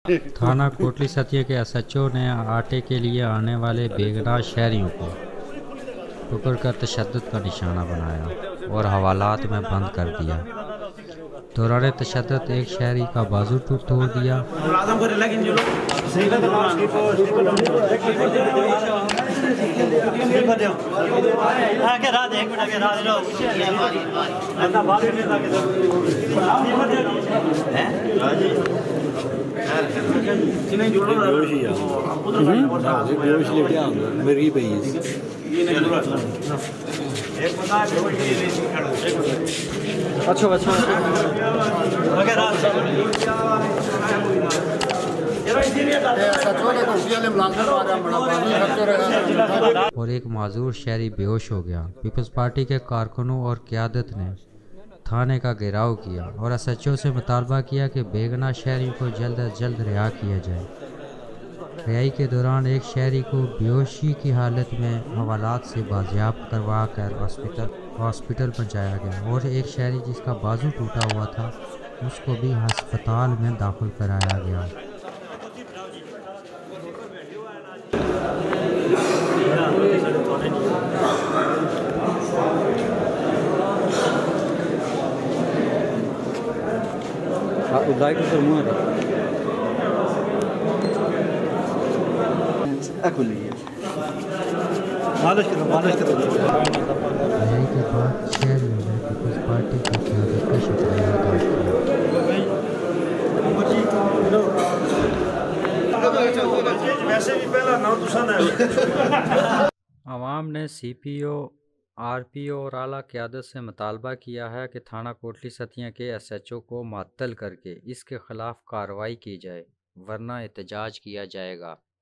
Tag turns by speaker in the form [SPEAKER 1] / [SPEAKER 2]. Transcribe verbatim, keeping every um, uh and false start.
[SPEAKER 1] थाना कोटली सतिया के एस एच ओ ने आटे के लिए आने वाले बेगुनाह शहरियों को पकड़कर तशद्दुद का निशाना बनाया और हवालात में बंद कर दिया। दौरान तशद्दुद एक शहरी का बाजू टूट तोड़ दिया।
[SPEAKER 2] अच्छा अच्छा
[SPEAKER 1] और एक माजूर शहरी बेहोश हो गया। पीपल्स पार्टी के कारकुनों और क़यादत ने थाने का घेराव किया और एस एच ओ से मुतालबा किया कि बेगुनाह शहरियों को जल्द अज जल्द रिहा किया जाए। रिहाई के दौरान एक शहरी को बेहोशी की हालत में हवालात से बाजियाब करवा कर हॉस्पिटल हॉस्पिटल पहुंचाया गया और एक शहरी जिसका बाजू टूटा हुआ था उसको भी अस्पताल में दाखिल कराया गया। रिहाई के बाद शहरियों ने पीपल्स पार्टी की क़यादत का शुक्रिया अदा किया। आवाम ने C P O, R P O और आला क़यादत से मुतालबा किया है कि थाना कोटली सतिया के एस एच ओ को मुअत्तल करके इसके खिलाफ कार्रवाई की जाए, वरना एहतजाज किया जाएगा।